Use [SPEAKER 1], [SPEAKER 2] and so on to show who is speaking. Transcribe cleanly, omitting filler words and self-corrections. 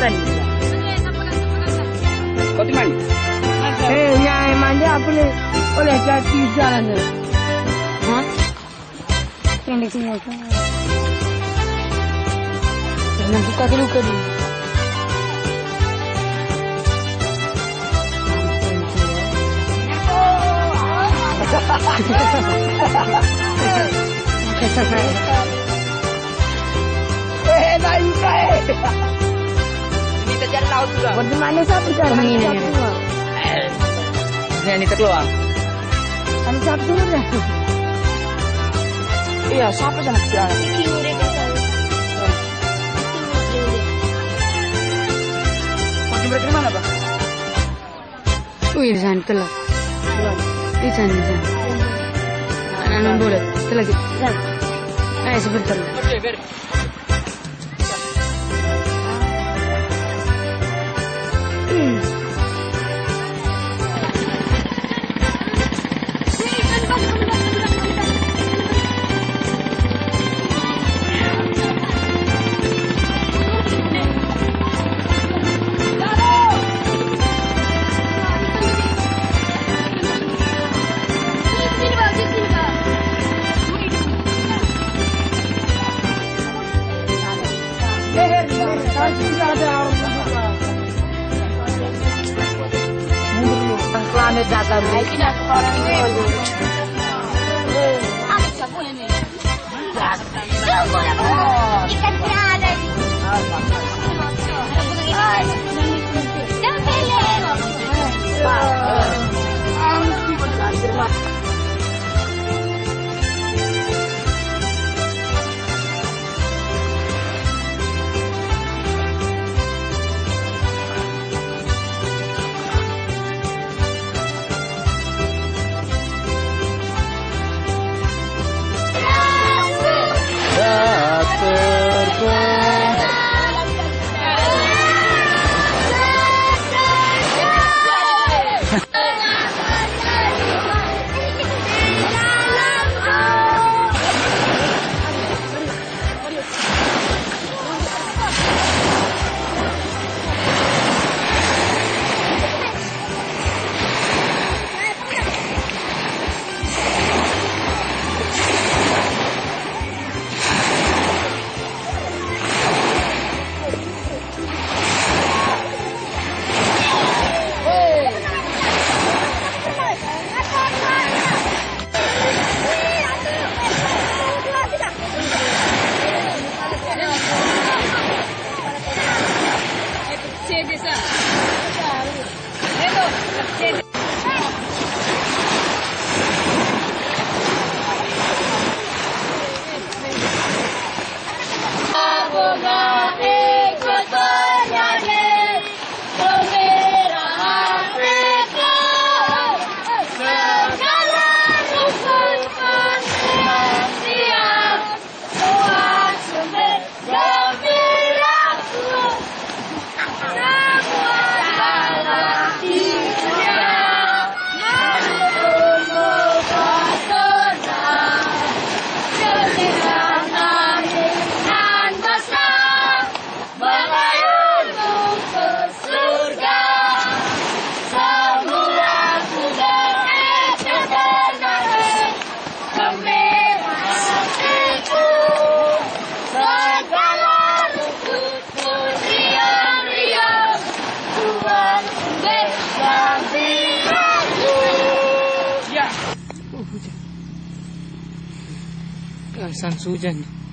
[SPEAKER 1] berani. Kau di mana?
[SPEAKER 2] Nyai manja apa nih? Oleh jati jalan. Hah? Yang di sini kan. Jangan buka dulu kan.
[SPEAKER 1] Ini terjadi laut juga.
[SPEAKER 2] Bagaimana sapu cara ini?
[SPEAKER 1] Ini terkeluar.
[SPEAKER 2] Ada sapu dah.
[SPEAKER 1] Iya, siapa sana kecil? Kau jumpa di mana, Pak?
[SPEAKER 2] Wih, di sana telah. Di sana. Anak boleh. Telah gitu. Ayo sebentar.
[SPEAKER 1] Oke, beri.
[SPEAKER 2] Planet datang.
[SPEAKER 3] Ikan ada di.
[SPEAKER 2] Hujan.